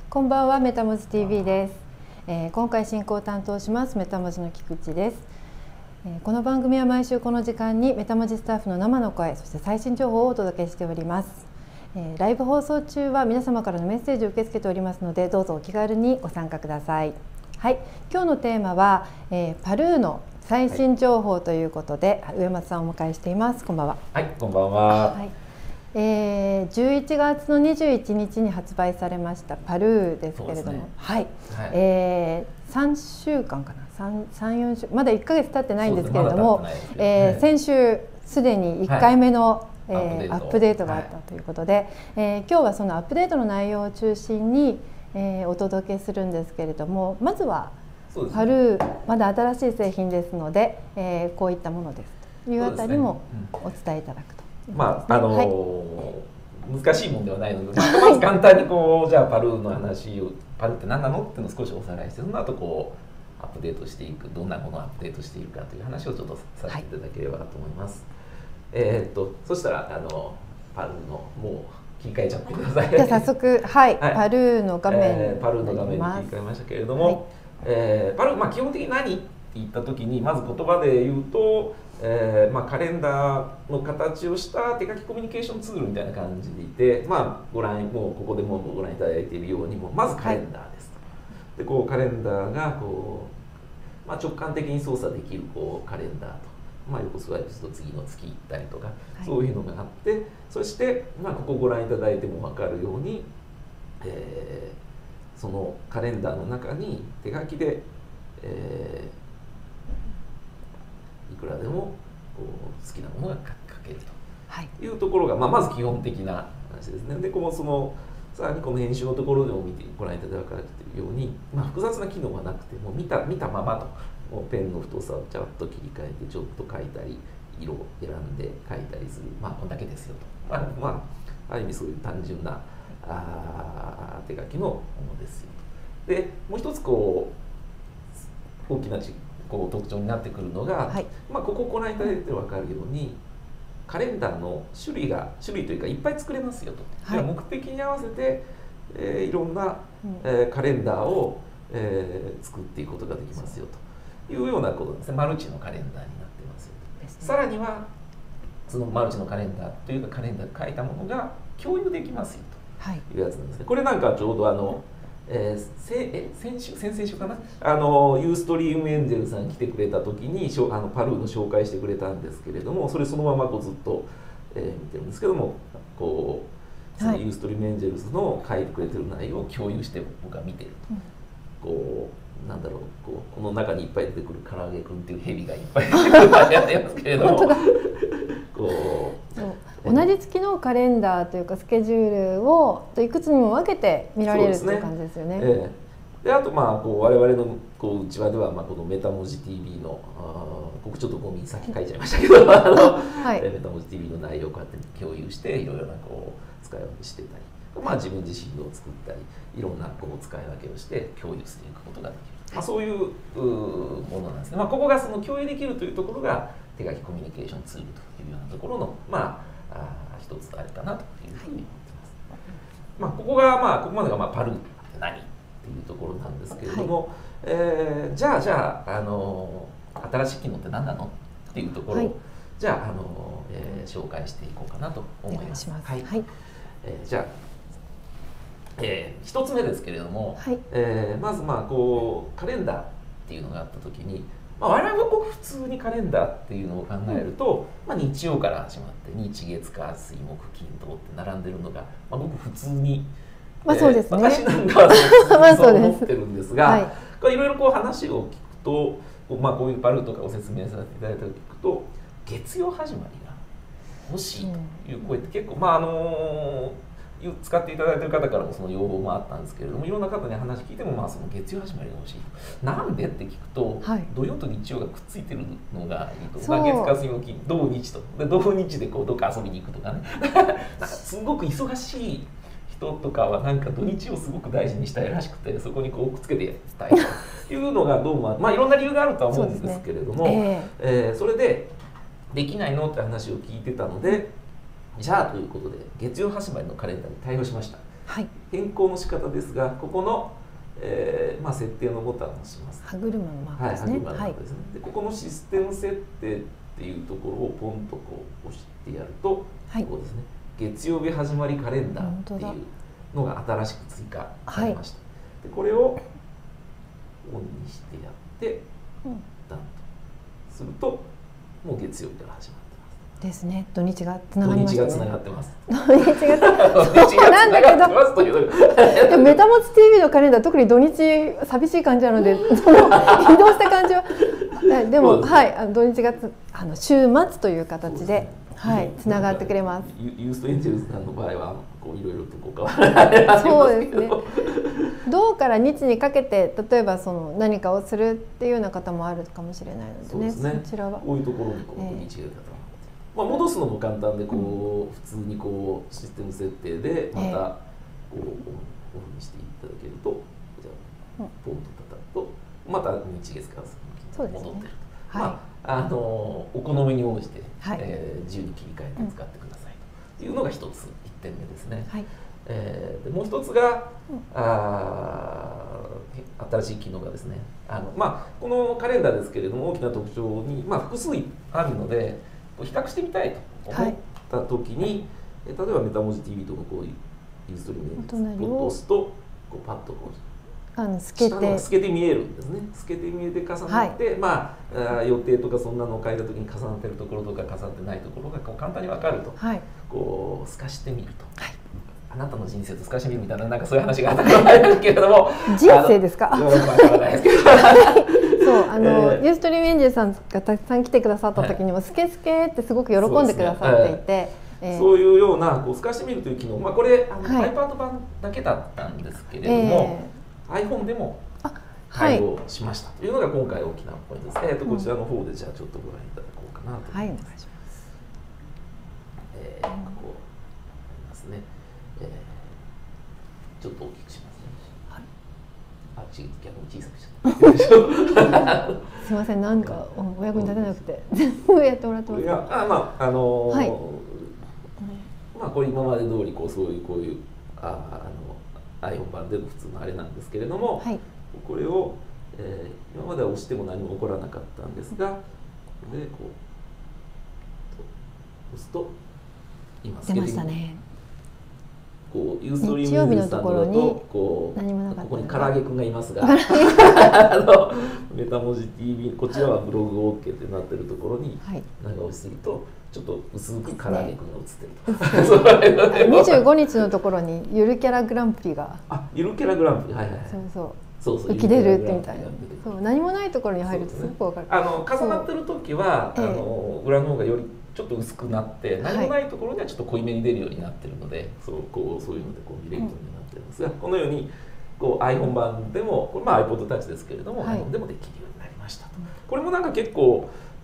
こんばんは、メタ文字 TV です。今回進行を担当しますメタ文字の菊池です。この番組は毎週この時間にメタ文字スタッフの生の声、そして最新情報をお届けしております。ライブ放送中は皆様からのメッセージを受け付けておりますので、どうぞお気軽にご参加ください。はい、今日のテーマは、パルーの最新情報ということで、上松さんをお迎えしています。こんばんは。 はい、こんばんは。 はい、11月の21日に発売されましたパルーですけれども、はい、3週間かな、3、4週、まだ1ヶ月経ってないんですけれども、先週すでに1回目の、アップデートがあったということで、今日はそのアップデートの内容を中心に、お届けするんですけれども、まずはパルー、まだ新しい製品ですので、こういったものですというあたりもお伝えいただくと。 まあ難しいもんではないので、まず簡単にじゃあパルーの話を、パルーって何なのっていうのを少しおさらいして、その後アップデートしていく、どんなものをアップデートしているかという話をちょっとさせていただければと思います。そしたらパルーのもう切り替えちゃってください。 じゃあ早速、はい、パルーの画面パルーの画面に切り替えましたけれども、パルー、基本的に何って言った時に、まず言葉で言うと、カレンダーの形をした手書きコミュニケーションツールみたいな感じでいて、もうここでもご覧いただいているように、まずカレンダーです。でカレンダーが直感的に操作できるカレンダーと、横スワイプすると次の月行ったりとか、そういうのがあって、そして、ここご覧いただいても分かるように、そのカレンダーの中に手書きで、いくらでも好きなものが書けるというところが、まず基本的な話ですね。でさらにこの編集のところでもご覧いただかれているように、複雑な機能はなくて、もう見たままと、ペンの太さをちゃんと切り替えてちょっと書いたり、色を選んで書いたりする、こんだけですよと、ある意味そういう単純な手書きのものですよと。でもう一つ大きな特徴になってくるのが、ここをご覧いただいて分かるように、カレンダーの種類というかいっぱい作れますよと、目的に合わせて、いろんな、カレンダーを、作っていくことができますよというようなことですね。マルチのカレンダーになってますよと。さらにはそのマルチのカレンダーというかカレンダーで書いたものが共有できますよというやつなんですね。これなんかちょうど先々週かな、ユーストリームエンジェルさん来てくれた時にパルーの紹介してくれたんですけれども、それそのままずっと、見てるんですけども、そのユーストリームエンジェルスの書いてくれてる内容を共有して僕が見てると、なんだろう、この中にいっぱい出てくる唐揚げくんっていうヘビがいっぱい出てくるやってますけれども同じ月のカレンダーというかスケジュールをいくつにも分けて見られるという感じですよね。 であと我々のうちわではこのメタ文字 TV のここちょっとゴミ先書いちゃいましたけどメタ文字 TV の内容をこうやって共有していろいろな使い分けしてたり、自分自身のを作ったり、いろんな使い分けをして共有していくことができる、そういうものなんですね。ここがその共有できるというところが手書きコミュニケーションツールというようなところの一つあるかなというふうに思ってます。ここまでがパルーって何っていうところなんですけれども、じゃあ新しい機能って何なのっていうところを、じゃあ紹介していこうかなと思います。じゃあ一つ目ですけれども、まずカレンダーっていうのがあった時に、我々は普通にカレンダーっていうのを考えると、日曜から始まって日月火水木金土って並んでるのが、僕普通に、 そうですね、 私なんかはそう思ってるんですが、いろいろ話を聞くと、こういうパルーとかを説明させていただいたり聞くと、月曜始まりが欲しいという声って結構、使っていただいている方からもその要望もあったんですけれども、いろんな方に話聞いても、その月曜始まりが欲しい、なんでって聞くと、土曜と日曜がくっついてるのがいいと、月火水木金土日と、で土日でどっか遊びに行くとかねなんかすごく忙しい人とかはなんか土日をすごく大事にしたいらしくて、そこにくっつけてやりたいというのがどうもいろんな理由があるとは思うんですけれども、それでできないのって話を聞いてたので、じゃあということで月曜始まりのカレンダーに対応しました。 変更の仕方ですが、ここの、設定のボタンを押します。 歯車のマークですね。 はい、歯車のマークですね。でここのシステム設定っていうところをポンとこう押してやると、ここですね。月曜日始まりカレンダーっていうのが新しく追加されました。でこれをオンにしてやって、ダンとするともう月曜日から始まる。 ですね。土日がつながりましたね。 土日がつながってます。 土日がそうなんだけど、メタモチ TV のカレンダー特に土日寂しい感じなので、その移動した感じはでも土日が週末という形でつながってくれます。 ユーストエンジェルスさんの場合はこういろいろとこう変わらない。 そうですね。土から日にかけて例えばその何かをするっていうような方もあるかもしれないのでね。そちらはこういうところにこう日が戻すのも簡単で、こう普通にこうシステム設定でまたこうオフにしていただけると、じゃあポンと叩くとまた日月火水木戻ってると。お好みに応じて自由に切り替えて使ってくださいというのが一つ1点目ですね。でもう一つが新しい機能がですね、このカレンダーですけれども大きな特徴に複数あるので。比較してみたいと思った時に、例えばメタ文字 TV とかこういうインストリーメントを押すとこうパッとこう透けて見えるんですね。透けて見えて重なって、予定とかそんなのを書いた時に重なってるところとか重なってないところがこう簡単に分かると、こう透かしてみると、あなたの人生と透かしてみるみたいな、なんかそういう話があったかもしれないけれども、 人生ですか？ わからないですけど。 そうユーストリームエンジェルさんがたくさん来てくださった時にもスケスケってすごく喜んでくださっていて、 そういうようなこう透かしてみるという機能、これiPad 版だけだったんですけれども、iPhone でも対応しましたというのが今回大きなポイントです。こちらの方でじゃあちょっとご覧いただこうかなと思います。 お願いします。 ここありますね。ちょっと大きくしますね。逆に小さくしちゃった。 すみません、なんかお役に立てなくて全部やってもらってます。 これ今まで通りこういうiPhone 版での普通のあれなんですけれども、これを、今までは押しても何も起こらなかったんですが、これでこう押すと今出ましたね。 こうユーストリームのところにここに唐揚げくんがいますが、メタ文字 TV こちらはブログ OK ってなってるところに長押しするとちょっと薄く唐揚げくんが映ってると。 25日のところにゆるキャラグランプリが、 ゆるキャラグランプリ、そう浮き出るってみたいな。そう何もないところに入るとすごく分かる。 重なってる時は裏の方がよりちょっと薄くなって何もないところにはちょっと濃いめに出るようになってるので、そういうのでこう見れるようになってるんですが、このようにこう iPhone 版でもこれiPod Touch ですけれども、iPhone でもできるようになりましたと。これもなんか結構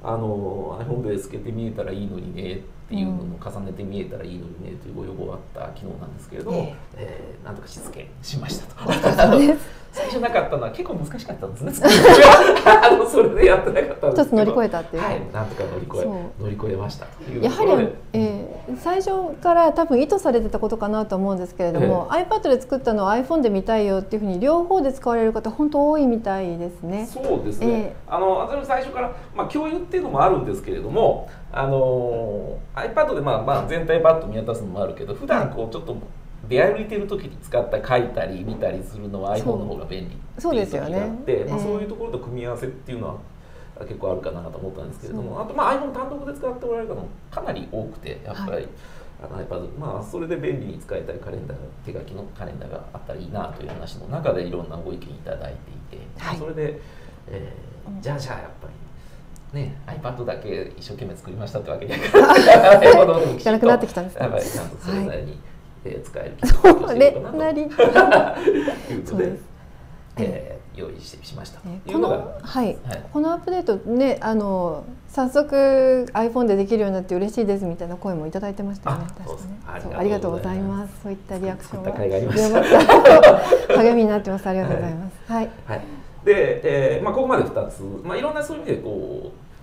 iPhone で透けて見えたらいいのにねっていうのも重ねて見えたらいいのにねというご要望があった機能なんですけれども、なんとか実現しましたと。最初なかったのは結構難しかったんですね。それでやってなかったんですけど、 一つ乗り越えたっていう、 なんとか乗り越えましたというやはり、最初から多分意図されてたことかなと思うんですけれども、iPad で作ったのを iPhone で見たいよっていうふうに両方で使われる方本当多いみたいですね。 そうですね。私も最初から共有っていうのもあるんですけれども、iPad で全体パッと見渡すのもあるけど、普段こうちょっと出歩いている時に使った書いたり見たりするのは iPhone の方が便利っていう時があって、そういうところと組み合わせっていうのは結構あるかなと思ったんですけれども、あとiPhone 単独で使っておられる方もかなり多くて、やっぱりiPad、それで便利に使いたいカレンダー、手書きのカレンダーがあったらいいなという話の中でいろんなご意見いただいていて、それで、じゃあやっぱりね、iPad だけ一生懸命作りましたってわけにはいかなくなってきたんですね。 やっぱりちゃんとそれなりに使える機能をしているかなということで用意しましたというのが、 このアップデートね、早速 iPhone でできるようになって嬉しいですみたいな声もいただいてましたよね。ありがとうございます。そういったリアクションが励みになってます。ありがとうございます。 で、ここまで2つ、いろんなそういう意味で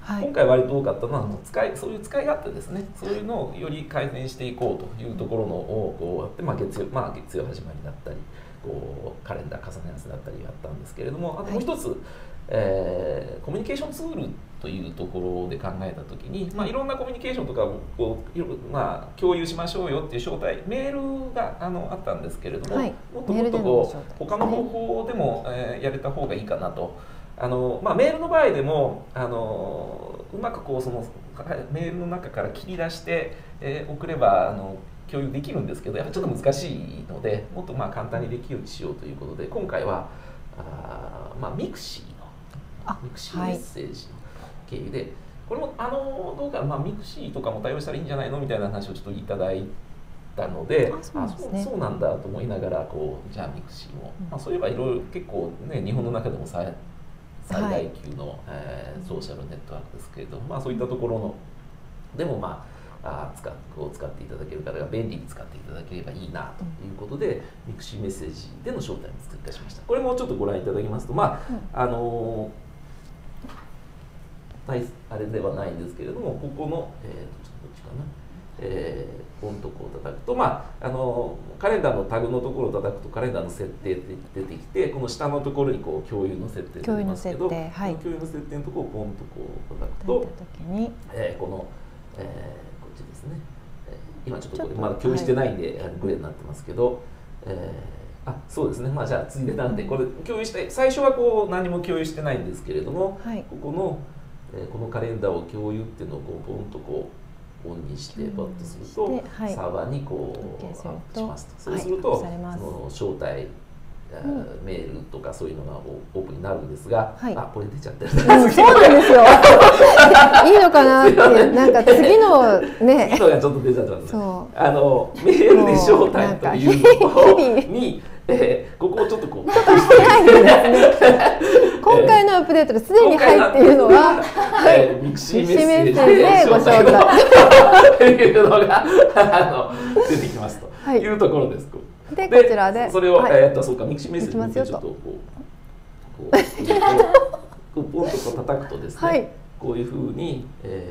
今回割と多かったのはそういう使い勝手ですね。そういうのをより改善していこうというところのをこうやって、月曜始まりだったりカレンダー重ね合わせだったりやったんですけれども、あともう一つ、コミュニケーションツールというところで考えたときに、いろんなコミュニケーションとかを共有しましょうよっていう招待メールがあったんですけれども、もっともっと他の方法でも、やれた方がいいかなと。メールの場合でもうまくそのメールの中から切り出して、送れば共有できるんですけど、やっぱりちょっと難しいので、もっと簡単にできるようにしようということで、今回はミクシーメッセージの経由で、これもどうかミクシーとかも対応したらいいんじゃないのみたいな話をちょっといただいたので、そうなんだと思いながらじゃあミクシーも、そういえばいろいろ結構ね、日本の中でも最大級の、ソーシャルネットワークですけれども、そういったところのでも使っていただける方が便利に使っていただければいいなということで、ミクシーメッセージでの招待を作り出しました。これもちょっとご覧いただきますと、あれではないんですけれども、ここの、どっちかな、ポンと叩くと、カレンダーのタグのところを叩くとカレンダーの設定って出てきて、この下のところに共有の設定が出ますけど、共有の設定のところをポンと叩くと、この、こっちですね、今ちょっとこれまだ共有してないんでグレーになってますけど、そうですね、じゃあついでなんでこれ共有して最初は何も共有してないんですけれども、ここの、このカレンダーを共有っていうのをポンとオンにしてバッとすると、サーバーにアップしますと。そうするとその招待メールとかそういうのがオープンになるんですが、これ出ちゃってる。 そうなんですよ。いいのかなってなんか次のね。 次のがちょっと出ちゃったんです。メールで招待というのに。ここをちょっと早いですね。 今回のアップデートですでに入っているのはミクシーメッセージでご招待というのが出てきますというところです。 でこちらでそれをそうかミクシーメッセージでちょっとポンと叩くとですね、こういうふうに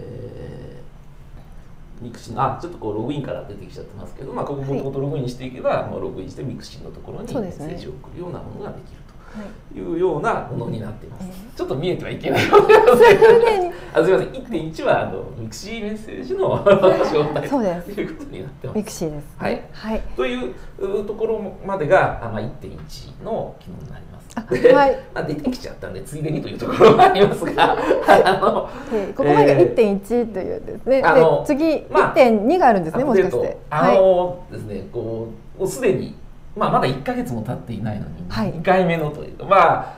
ミクシーのちょっとログインから出てきちゃってますけど、ここボトログインしていけば、ログインしてミクシーのところにメッセージを送るようなものができるというようなものになっています。ちょっと見えてはいけないので、すみません、1.1 はミクシーメッセージの招待ということになってます。 ミクシーです。 というところまでが1.1 の機能になります。出てきちゃったんでついでにというところがありますが、 ここまでが 1.1 というですね。次 1.2 があるんですね、もしかして。 ですね、もうすでにまだ1ヶ月も経っていないのに2回目のというか、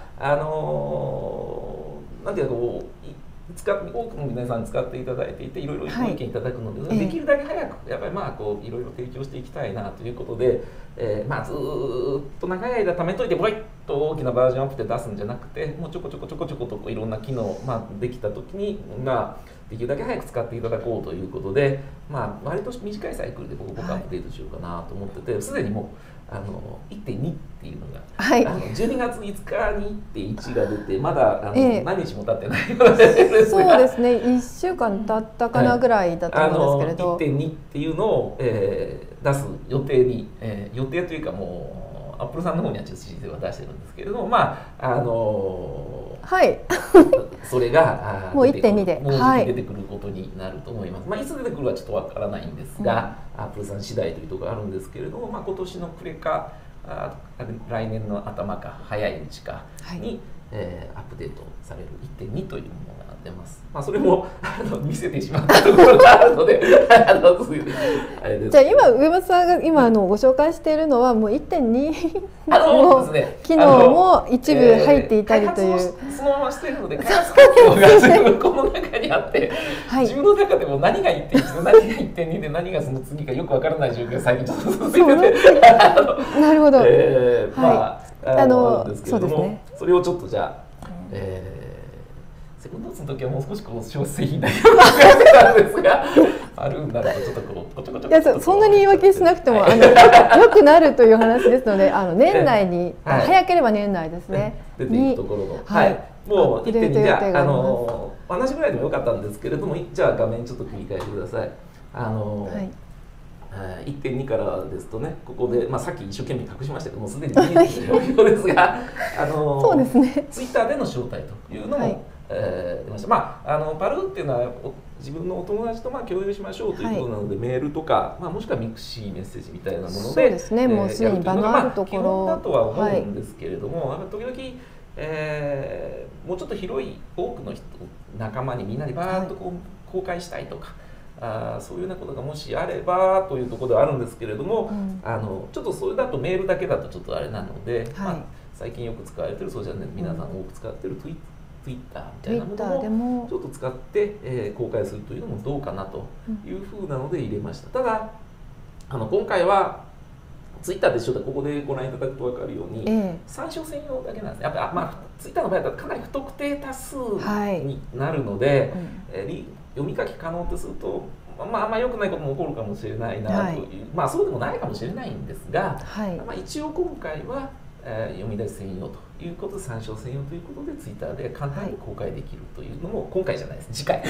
なんていうか多くの皆さんに使っていただいていて、いろいろご意見いただくので、できるだけ早くやっぱりいろいろ提供していきたいなということで、ずーっと長い間貯めといてボイッと大きなバージョンアップで出すんじゃなくて、もうちょこちょこといろんな機能、できた時にできるだけ早く使っていただこうということで、割と短いサイクルで僕アップデートしようかなと思ってて、すでにもう1.2 っていうのが、12月5日に 1.1 が出て、まだ何日も経ってないようなレベルですが、 そうですね、1週間経ったかなぐらいだと思うんですけれど、 1.2 っていうのを、出す予定に、予定というかもうアップルさんの方にはちょっと指示は出してるんですけれども、それがもう 1.2 でもう出てくることになると思います。いつ出てくるかちょっとわからないんですが、アップルさん次第というところがあるんですけれども、今年の暮れか来年の頭か早いうちかに、アップデートされる 1.2 というものが出ます。それも見せてしまったところがあるのでじゃあ今上松さんが今ご紹介しているのはもう 1.2 の機能も一部入っていたりという、 そのまましているので、開発環境が自分この中にあって、自分の中でも何が 1.1 で何が 1.2 で何がその次かよくわからない状況が最近ちょっと続いてて、 なるほど、 あるんですけれども、それをちょっとじゃあセコンドーツの時はもう少し消費品だけを使ってたんですが、あるんだろうとちょっとこちょこちょ。 いや、そんなに言い訳しなくても良くなるという話ですので、年内に早ければ年内ですね。 出ていくところのもう1.2じゃ同じぐらいでもよかったんですけれども、じゃあ画面ちょっと切り替えてください。1.2 からですとね、ここで、さっき一生懸命隠しましたけども、すでに見えている状況ですが、 そうですね、 ツイッターでの招待というのも、出ました。パルーっていうのは自分のお友達と共有しましょうということなので、メールとか、もしくはミクシーメッセージみたいなもので、そうですね、もうすでに場のあるところ、 基本だとは思うんですけれども、時々、もうちょっと広い多くの人、仲間にみんなにバーッと公開したいとか。そういうようなことがもしあればというところではあるんですけれども、ちょっとそれだとメールだけだとちょっとあれなので、最近よく使われてる、そうじゃない皆さん多く使ってるツイッターみたいなものもちょっと使って、公開するというのもどうかなというふうなので入れました。ただ今回はツイッターでここでご覧いただくと分かるように、参照専用だけなんですね。やっぱツイッターの場合だとかなり不特定多数になるので、読み書き可能とすると、あんま良くないことも起こるかもしれないなという、そうでもないかもしれないんですが、一応今回は、読み出し専用ということで、参照専用ということでツイッターで簡単に公開できるというのも、今回じゃないです、次回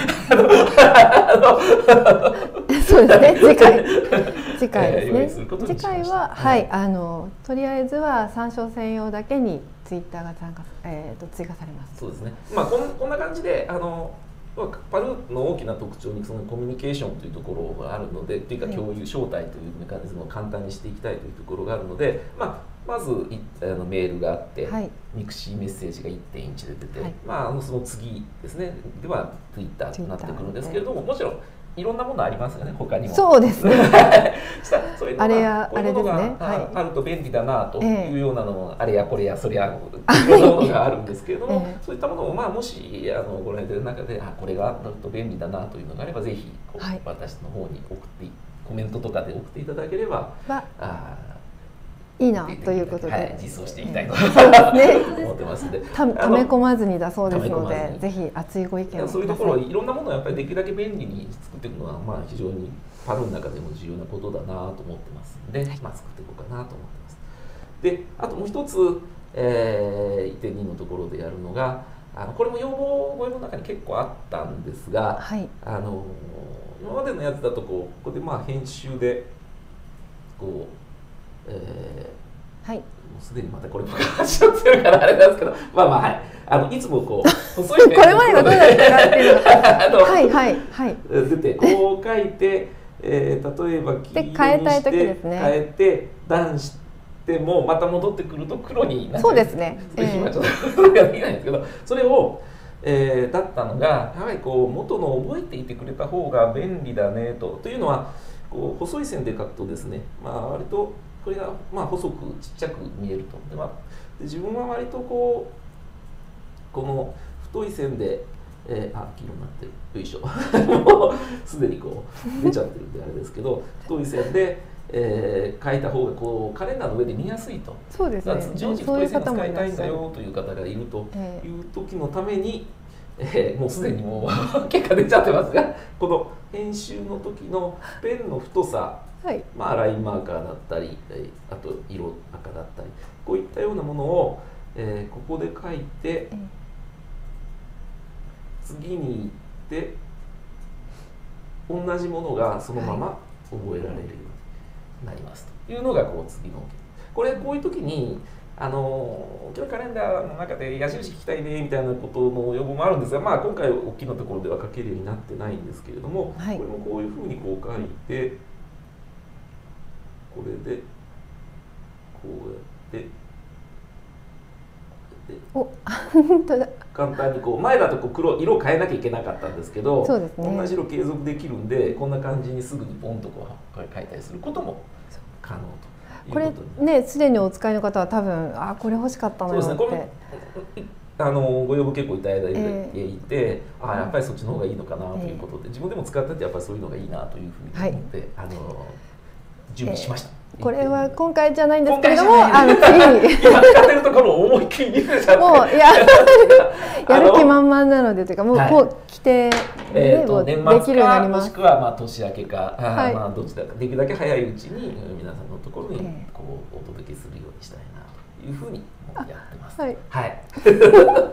そうですね、次回ですね。次回は、とりあえずは参照専用だけにツイッターが追加されます。 そうですね。こんな感じでパルーの大きな特徴にそのコミュニケーションというところがあるので、というか共有招待というメカニズムを簡単にしていきたいというところがあるので、まずメールがあって、ミクシーメッセージが 1.1 で出て、その次ですねでは Twitter となってくるんですけれども、もちろんいろんなものありますよね、他にも。 そうですね。 そういうのがあると便利だなというようなのも、あれやこれやそりゃいろんなものがあるんですけれども、そういったものをもしご覧いただく中で、これがあると便利だなというのがあれば、ぜひ私の方にコメントとかで送っていただければいいなということで、 実装していきたいと思ってますので、 ため込まずにだそうですので、ぜひ熱いご意見を。 そういうところ、いろんなものをやっぱりできるだけ便利に作っていくのは、非常にパルの中でも重要なことだなと思ってますので、作っていこうかなと思ってます。で、あともう一つ、1.2 のところでやるのが、これもご要望の中に結構あったんですが、今までのやつだとここで編集でもうすでにまたこれば走ってるからあれなんですけど、いつも細いこれまでがどうだったかっていうの出てこう書いて、例えば黄色にして変えたい時ですね、 変えて断してもまた戻ってくると黒になっちゃう。 そうですね。 今ちょっとそれができないんですけど、それをだったのが、やはり元の覚えていてくれた方が便利だねというのは、細い線で書くとですね、割とこれが細くちっちゃく見えると。で自分は割とこの太い線で、黄色になってる、よいしょもうすでに出ちゃってるんであれですけど、太い線で、書いた方がカレンダーの上で見やすいと。 そうですね。 常時太い線を使いたいんだよという方がいるという時のために、もうすでに結果出ちゃってますが、この編集の時のペンの太さ、ラインマーカーだったり、あと色赤だったり、こういったようなものを、ここで書いて、次に行って同じものがそのまま覚えられるようになりますというのが次のこういう時に今日カレンダーの中で矢印聞きたいねみたいなことの要望もあるんですが、今回大きなところでは書けるようになってないんですけれども、これもこういうふうに書いて、これでこうやって本当だ、 簡単に前だと色を変えなきゃいけなかったんですけど、 そうですね、 同じ色継続できるんで、こんな感じにすぐにポンと書いたりすることも可能ということに。 これね、すでにお使いの方は多分これ欲しかったのよって。 そうですね、ご要望結構いただいていて、やっぱりそっちの方がいいのかなということで、自分でも使っててやっぱりそういうのがいいなというふうに思って、準備しました。 これは今回じゃないんですけれども、次に今使ってるところを思いっきり見せちゃって、 もうやる気満々なのでというか、もう規定でできるようになります。 もしくは年明けか、どちらかできるだけ早いうちに皆さんのところにお届けするようにしたいなというふうにやってます。はい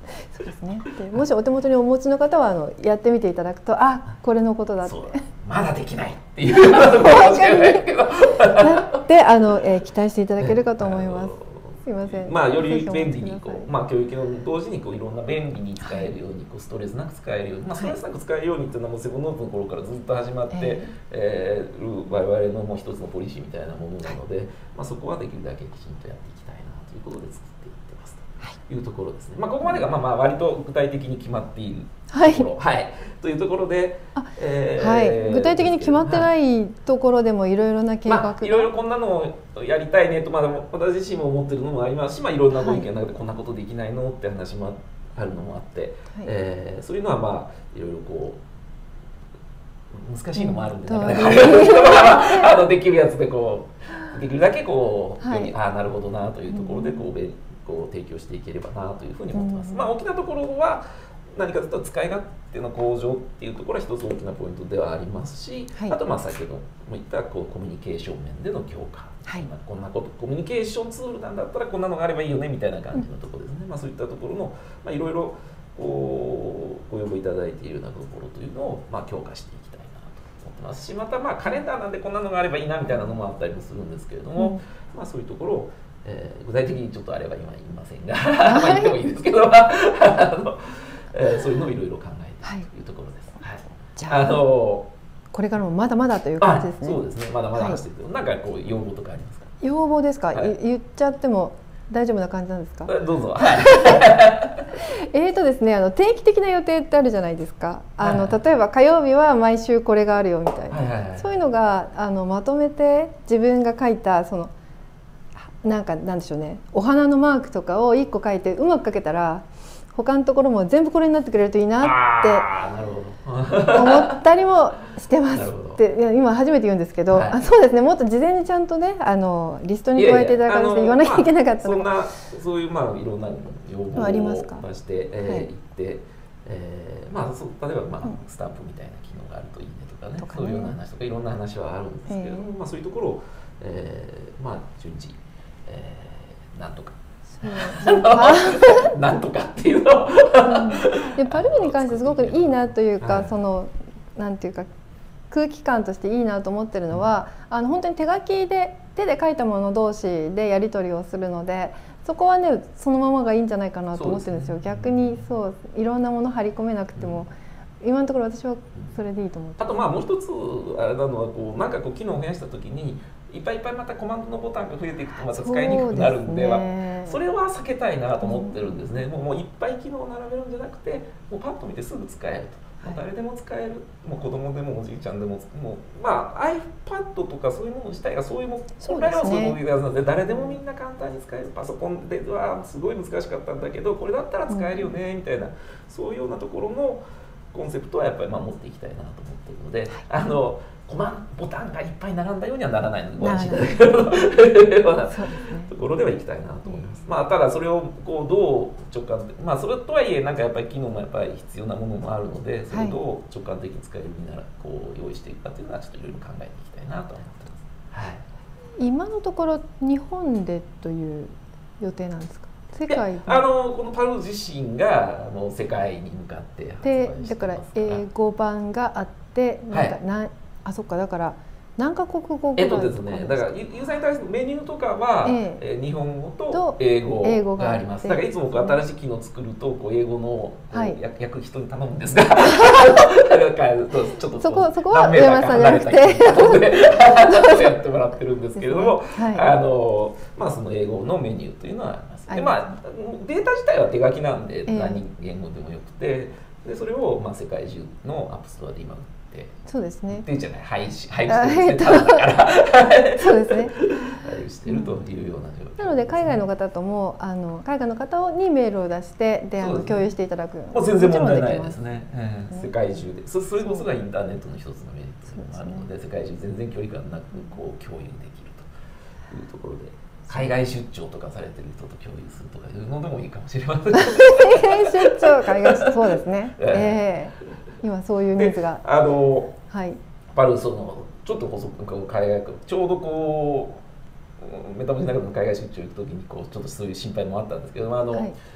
そうですね。でもしお手元にお持ちの方はやってみていただくと、あ、これのことだって。 まだできないっていうところかもしれないけど。 で期待していただけるかと思います。すいません。 まあより便利にまあ教育の同時にいろんな便利に使えるようにストレスなく使えるように、まあストレスなく使えるようにっていうのはもうセブンノートの頃からずっと始まってる我々のもう一つのポリシーみたいなものなので、まあそこはできるだけきちんとやっていきたいなということで作っていってますというところですね。まあここまでがまあ割と具体的に決まっているところ、はい、というところで、 具体的に決まってないところでもいろいろな計画が、 いろいろこんなのをやりたいねと、まだ私自身も思ってるのもありますし、まあいろんなご意見の中でこんなことできないのって話もあるのもあって、そういうのはまあいろいろこう難しいのもあるんで、なかなかできるやつでこうできるだけこう、ああなるほどなというところでこう提供していければなというふうに思ってます。まあ大きなところは何かというと使い勝手の向上っていうところは一つ大きなポイントではありますし、あとまあ先ほども言ったコミュニケーション面での強化、こんなことコミュニケーションツールなんだったらこんなのがあればいいよねみたいな感じのところですね。まあそういったところのいろいろご要望いただいているようなところというのを強化していきたいなと思ってますし、またカレンダーなんでこんなのがあればいいなみたいなのもあったりもするんですけれども、そういうところを具体的にちょっとあれば今言いませんが言ってもいいですけどそういうのをいろいろ考えているというところです。 じゃあこれからもまだまだという感じですね。 そうですね。まだまだ話していくと、なんかこう要望とかありますか。 要望ですか。言っちゃっても大丈夫な感じなんですか。 どうぞ。 ですね、定期的な予定ってあるじゃないですか。例えば火曜日は毎週これがあるよみたいな、そういうのがまとめて自分が書いたなんでしょうね、お花のマークとかを1個書いてうまく書けたら他のところも全部これになってくれるといいなって思ったりもしてますって今初めて言うんですけど、そうですね、もっと事前にちゃんとねリストに加えていただかないと言わなきゃいけなかったのが、 そういういろんな要望を出していって、例えばスタンプみたいな機能があるといいねとかね、そういうような話とかいろんな話はあるんですけれども、そういうところを順次なんとかなんとかっていうのでパルーに関してすごくいいなというか、なんていうか空気感としていいなと思ってるのは、本当に手で書いたもの同士でやり取りをするので、そこはねそのままがいいんじゃないかなと思ってるんですよ。逆にいろんなもの張り込めなくても、今のところ私はそれでいいと思って。 あともう一つあれなのはなんか機能を増やした時にいっぱいいっぱいまたコマンドのボタンが増えていくとまた使いにくくなるんで、それは避けたいなと思ってるんですね。もういっぱい機能を並べるんじゃなくて、もうパッと見てすぐ使えると、誰でも使える、もう子供でもおじいちゃんでも、iPad とかそういうもの自体がそういうもの、本来はそういうやつなので誰でもみんな簡単に使える。パソコンではすごい難しかったんだけどこれだったら使えるよねみたいな、そういうようなところのコンセプトはやっぱり持っていきたいなと思ってるので、ボタンがいっぱい並んだようにはならないのでご安心いただけるところではいきたいなと思います。ただそれをどう直感的、それとはいえやっぱり機能もやっぱり必要なものもあるので、それをどう直感的に使えるように用意していくかというのはちょっといろいろ考えていきたいなと思ってます。 今のところ日本でという予定なんですか。世界このパルー自身が世界に向かって発売してますから。 だから英語版があって、そっか、だから何カ国語ぐらいですね。だからユーザーに対するメニューとかは、日本語と英語があります。だからいつも新しい機能を作ると英語の焼く人に頼むんですが、ちょっとそこは上山さんじゃなくてやってもらってるんですけれども、その英語のメニューというのはあります。でデータ自体は手書きなんで何言語でもよくて、でそれを世界中のアップストアで今そうですね。 っていうじゃない、配布してるただからそうですね。 配布してるというような状況。 なので海外の方とも海外の方にメールを出して共有していただく。 もう全然問題ないですね。世界中で、それこそがインターネットの一つのメリットでもあるので、世界中全然距離感なく共有できるというところで。海外出張とかされてる人と共有するとかいうのでもいいかもしれません。 海外出張、そうですね。今そういうニーズが。 パルーちょっと海外ちょうどメタ文字の中での海外出張行くときにちょっとそういう心配もあったんですけど、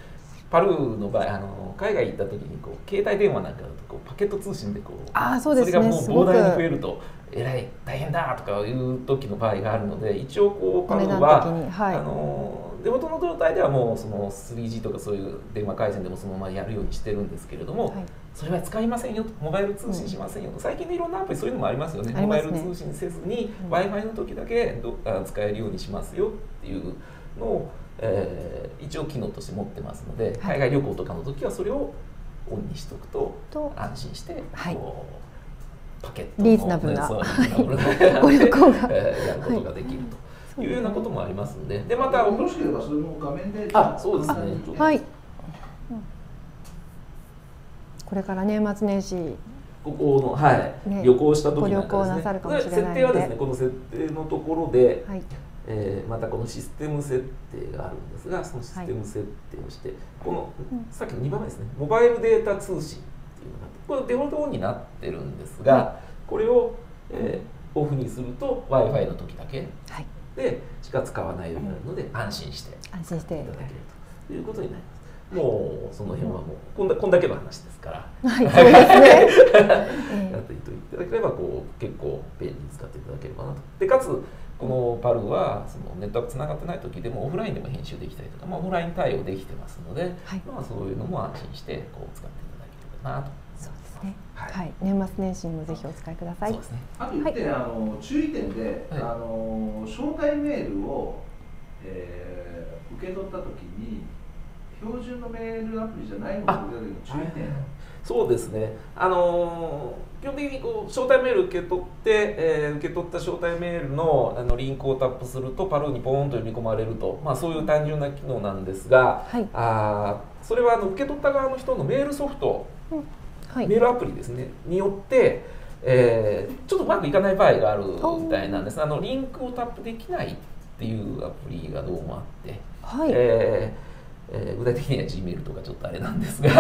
パルーの場合海外行った時にこう携帯電話なんかだとこうパケット通信でこう、 そうですね、 それがもう膨大に増えるとえらい大変だとかいう時の場合があるので、一応こうパルーは手元の状態ではもうその 3G とかそういう電話回線でもそのままやるようにしてるんですけれども、それは使いませんよと、モバイル通信しませんよと、最近のいろんなアプリそういうのもありますよね。モバイル通信せずに Wi-Fi の時だけ使えるようにしますよっていうのを、一応機能として持ってますので、海外旅行とかの時はそれをオンにしておくと安心して、パケットのリーズナブルなご旅行がやることができるというようなこともありますので、でまたよろしければそれも画面で、 そうですね。 はい。これから年末年始ここの旅行した時なんかですね、設定はですね、この設定のところで、またこのシステム設定があるんですが、そのシステム設定をして、このさっきの2番目ですね、モバイルデータ通信っていうのがこれデフォルトオンになってるんですが、これをオフにすると Wi-Fi の時だけでしか使わないようになるので、安心していただけるということになります。もうその辺はもうこんだけの話ですから、 そうですね。 やっていただければ結構便利に使っていただければなと。でかつこのパルはそのネットワークつながってない時でもオフラインでも編集できたりとか、オフライン対応できてますので、そういうのも安心して使っていただければなと。 そうですね。年末年始もぜひお使いください。 そうですね。あと1点注意点で、招待メールを受け取った時に標準のメールアプリじゃないのが注意点。 そうですね。基本的に招待メール受け取って、受け取った招待メールのリンクをタップするとパルーにポーンと読み込まれると、そういう単純な機能なんですが、それは受け取った側の人のメールソフト、メールアプリですねによって、ちょっとうまくいかない場合があるみたいなんです。リンクをタップできないっていうアプリがどうもあって。具体的には Gmail とかちょっとあれなんですが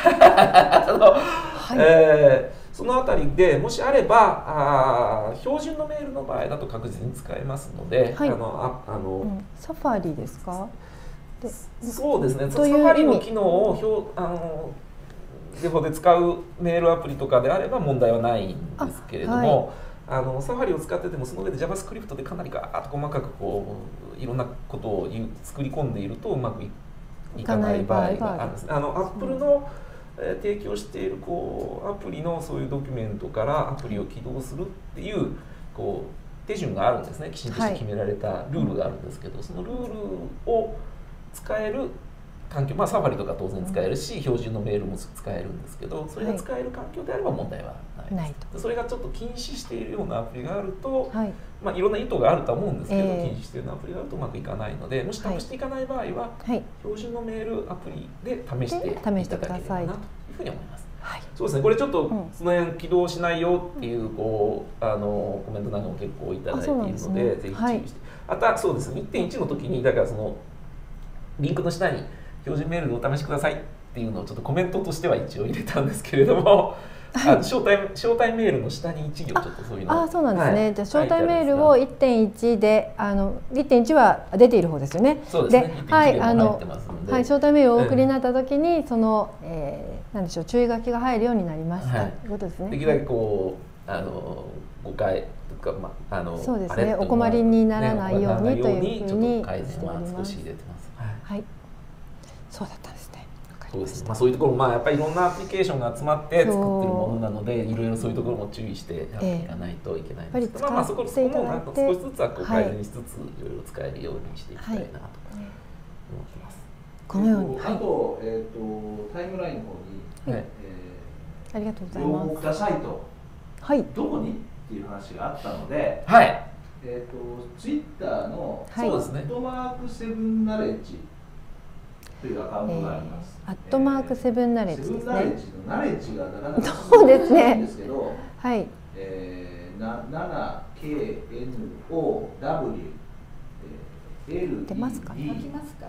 そのあたりでもしあれば標準のメールの場合だと確実に使えますので、サファリですか？ そうですね、サファリの機能をデフォで使うメールアプリとかであれば問題はないんですけれども、サファリを使っててもその上で JavaScript でかなりガーッと細かくいろんなことを作り込んでいるとうまくいかない場合があるんですね。Apple の提供しているアプリのそういうドキュメントからアプリを起動するっていう手順があるんですね。きちんとして決められたルールがあるんですけど、そのルールを使える環境、サファリとか当然使えるし、標準のメールも使えるんですけど、それが使える環境であれば問題はないと。それがちょっと禁止しているようなアプリがあると、いろんな意図があるとは思うんですけど、禁止しているようなアプリがあるとうまくいかないので、もし試していかない場合は、標準のメールアプリで試していただければなというふうに思います。そうですね、これちょっとその辺起動しないよっていうコメントなんかも結構いただいているので、ぜひ注意して。そうですね、1.1 の時にだからそのリンクの下に標準メールでお試しくださいっていうのをちょっとコメントとしては一応入れたんですけれども、招待メールの下に1行ちょっとそういうのをそうなんですね。じゃあ招待メールを 1.1 で1.1 は出ている方ですよね。 そうですね。 招待メールをお送りになった時にそのなんでしょう、注意書きが入るようになりましたということですね。 できるだけ誤解とかそうですね、お困りにならないようにというふうに改善は少し入れてます。 はい。そうだったんですね。 そうですね。そういうところもやっぱりいろんなアプリケーションが集まって作ってるものなので、いろいろそういうところも注意してやっていかないといけないんですけど、そこも少しずつは改善しつついろいろ使えるようにしていきたいなと思ってます。 このように。 あとタイムラインの方にありがとうございます。 要望くださいとどこにっていう話があったので、ツイッターの@7ナレッジというアカウントがあります。 @7ナレッジですね。 ナレッジのナレッジがなかなかそうですね。 んですけど、7KNOW 出ますか？ LEDGE なん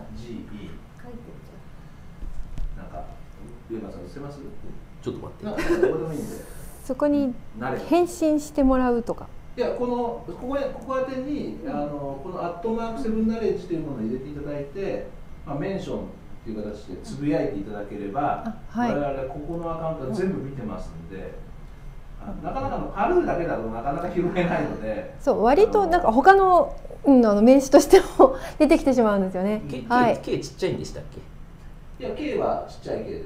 か上間さん載せます？ ちょっと待って。 どうでもいいんで。 そこに返信してもらうとか。 いや、ここ宛てにこの@7ナレッジというものを入れていただいて、メンションっていう形でつぶやいていただければ、はい、我々ここのアカウントは全部見てますので、なかなかのパルーだけだとなかなか拾えないので、 そう割となんか他の名詞としても出てきてしまうんですよね。 はい。K ちっちゃいんでしたっけ？いや K はちっちゃい K で、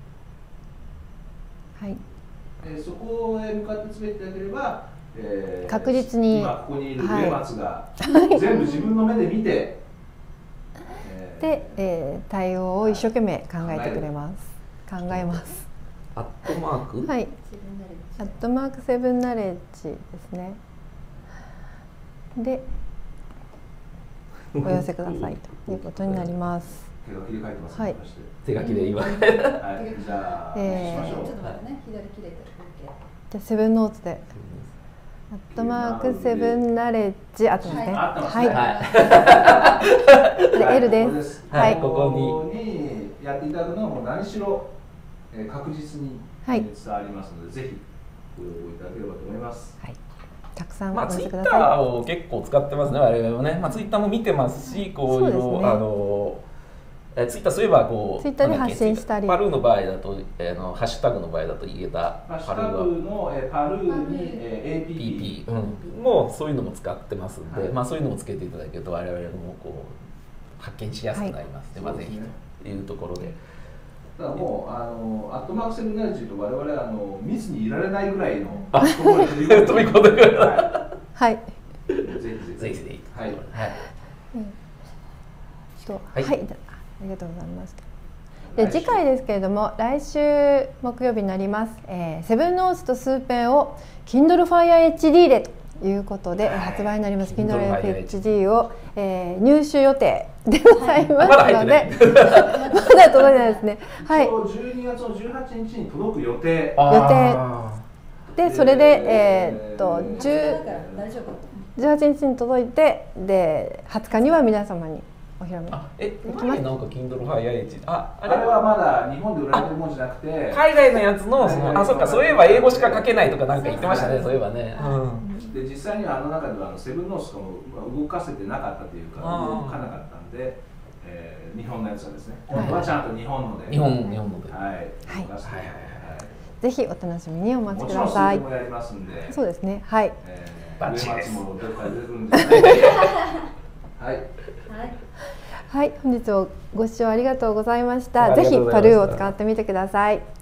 はい。 そこへ向かってつぶやいていただければ、 確実に今ここにいる植松が全部自分の目で見て、 で、対応を一生懸命考えてくれます。考えます。 アットマーク？ はい。アットマークセブンナレッジですね。で、お寄せくださいということになります。 手書きで書いてます。 はい。 手書きで今。 はい。じゃあ、しましょう。 ちょっと待ってね。左切れてる。 じゃセブンノーツで。アットマークセブンナレッジあってますね。はい。L です。 はい。ここにやっていただくのはもう何しろ確実に伝わりますので、ぜひご応募いただければと思います。 はい。たくさんお寄せください。ツイッターを結構使ってますね。我々もね。ツイッターも見てますし、こういうツイッターそういえばこうツイッターで発信したり、 パルーの場合だとハッシュタグの場合だと言えたハッシュタグのパルーに APP もうそういうのも使ってますんで、そういうのもつけていただけると我々もこう発見しやすくなりますね。ぜひというところで。 だからもうアットマークセブンナレッジと我々密にいられないぐらいのところに飛び込んでくる。 はい。 ぜひぜひ。 はい。 はい。ありがとうございました。で次回ですけれども、来週木曜日になります。セブンノーツとスーペンを Kindle Fire HD でということで発売になります。Kindle Fire HD を入手予定でございますので、まだ届いてないですね。はい。 12月の18日に届く予定。 でそれで18日に届いて、で20日には皆様にお披露目。 前なんか Kindle Fire HD、 あれはまだ日本で売られてるもんじゃなくて、 海外のやつのそっか、そういえば英語しか書けないとかなんか言ってましたね。そういえばね。 で実際には中ではセブンノーツとも動かせてなかったというか、動かなかったんで、日本のやつはですね、今度はちゃんと日本ので、 日本ので、 はい、 ぜひお楽しみにお待ちください。 もちろんスープもやりますんで、 そうですね。はい。 バッチリです。 もどっか出てくるんじゃないですか。はい。 はい、本日もご視聴ありがとうございました。ぜひパルーを使ってみてください。